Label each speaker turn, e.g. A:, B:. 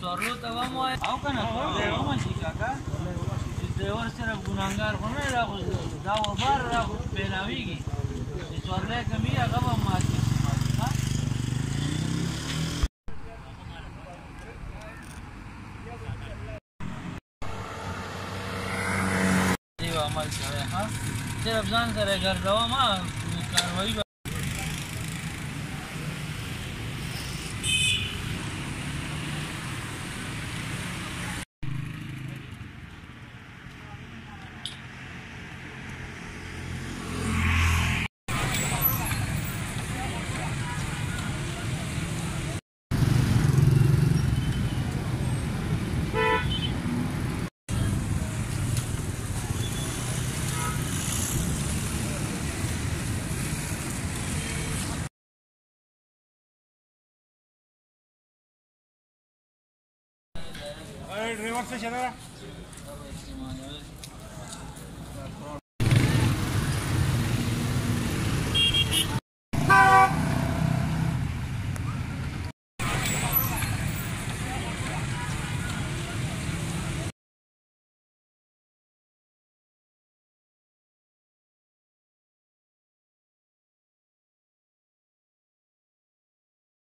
A: څورلو ته به مو او که نه ومشي کاکا چې ډریور صرف ګناهګار خو نه دا خو دا وربار را خو پیلاویږي چې څورلی کمي هغه به مات شي عمل سره ها صرف ځان سره ګرځوم کاروایي به
B: ड्राइवर से चला